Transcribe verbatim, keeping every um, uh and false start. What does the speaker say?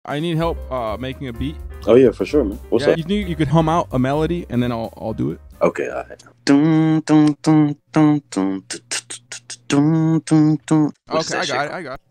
I need help uh, making a beat. Oh yeah, for sure, man. What's yeah, up? You think you could hum out a melody and then I'll I'll do it. Okay, all right. Dun, dun, dun, dun, dun, dun, dun, dun, dun, dun. Okay, I got it. I got it.